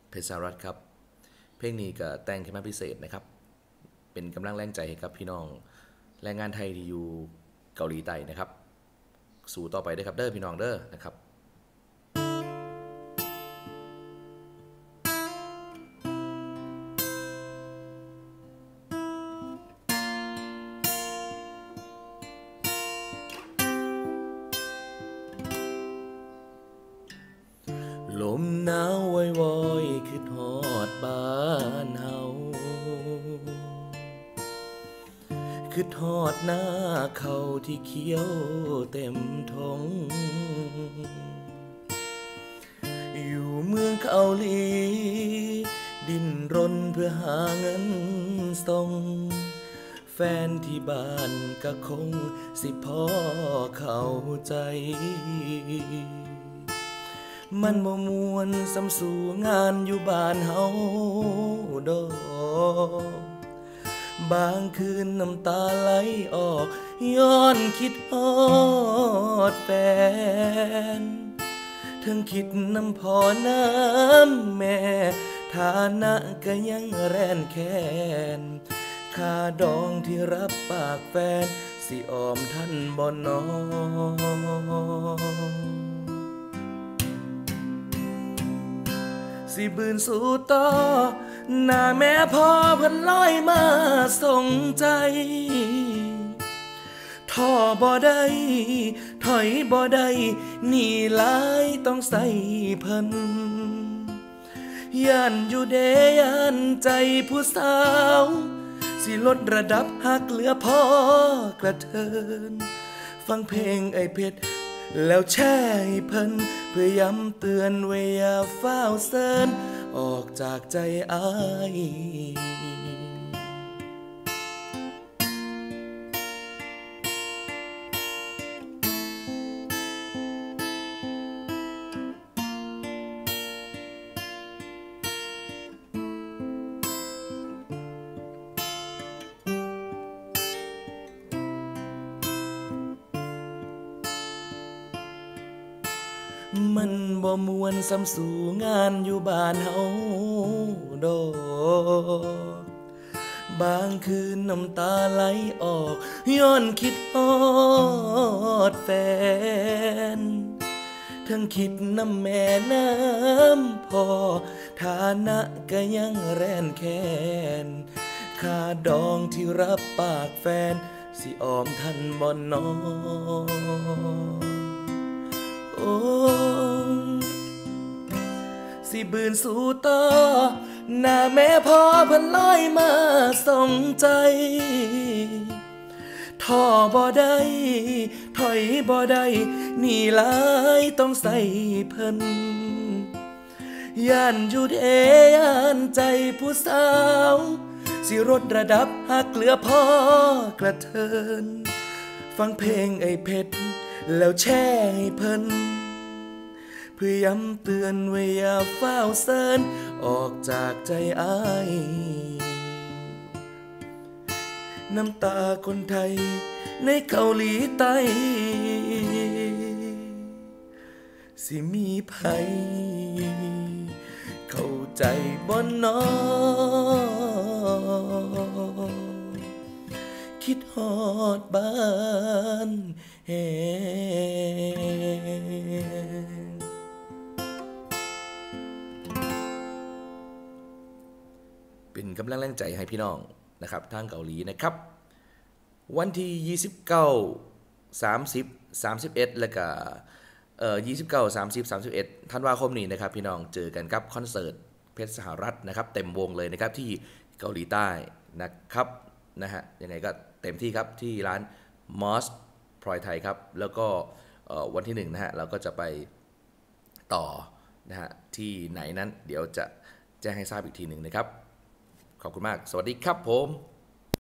เพชรสหรัฐครับเพลงนี้ก็แต่งขึ้นมาพิเศษนะครับเป็นกำลังแรงใจให้กับพี่น้องแรงงานไทยที่อยู่เกาหลีใต้นะครับสู่ต่อไปได้ครับเด้อพี่น้องเด้อนะครับลมหนาววอยๆคือฮอดบ้านเฮาคือทอดหน้าเขาที่เขียวเต็มทงอยู่เมืองเกาหลีดิ้นรนเพื่อหาเงินส่งแฟนที่บ้านก็คงสิพ่อเข้าใจมันบ่มวนสำสู่งานอยู่บ้านเฮาดอกบางคืนน้ำตาไหลออกย้อนคิดฮอดแฟนถึงคิดน้ำพ่อน้ำแม่ฐานะก็ยังแรนแค้นค่าดองที่รับปากแฟนสิออมท่านบ่น้องสิบืนสู่ต่อหน้าแม่พ่อเพิ่นลอยมาส่งใจท่อบ่ได้ถอยบ่ได้หนีหลายต้องใส่เพิ่นย่านอยู่เดย่านใจผู้สาวสิลดระดับหักเหลือพอกระเทินฟังเพลงไอ้เพชรแล้วแช่ให้เพิ่นเพื่อย้ำเตือนไว้อย่าฟ้าวเซินออกจากใจอ้ายมันบ่มวนสำสู่งานอยู่บ้านเฮาดอกบางคืนน้ำตาไหลออกย้อนคิดฮอดแฟนทั้งคิดน้ำแม่น้ำพ่อฐานะก็ยังแรนแค้นค่าดองที่รับปากแฟนสิออมทันบ่น้องโอ้สิบืนสู่ต่อหน้าแม่พ่อเพิ่นลอยมาส่งใจท่อบ่ได้ถอยบ่ได้หนีหลายต้องใส่เพิ่นย่านอยู่เดย่านใจผู้สาวสิลดระดับหักเหลือพอกระเทินฟังเพลงไอ้เพชรแล้วแช่ให้เพิ่นเพื่อย้ำเตือนไว้อย่าฟ้าวเซินออกจากใจอ้ายน้ำตาคนไทยในเกาหลีใต้สิมีไผเข้าใจบ่น้อคิดฮอดบ้านแฮเป็นกำลังแรงใจให้พี่น้องนะครับทางเกาหลีนะครับวันที่29 30 31แล้วก็29 30 31ธันวาคมนี้นะครับพี่น้องเจอกันครับคอนเสิร์ตเพชรสหรัฐนะครับเต็มวงเลยนะครับที่เกาหลีใต้นะครับนะฮะยังไงก็เต็มที่ครับที่ร้านมอสพลอยไทยครับแล้วก็วันที่1นะฮะเราก็จะไปต่อนะฮะที่ไหนนั้นเดี๋ยวจะแจ้งให้ทราบอีกทีหนึ่งนะครับขอบคุณมากสวัสดีครับผม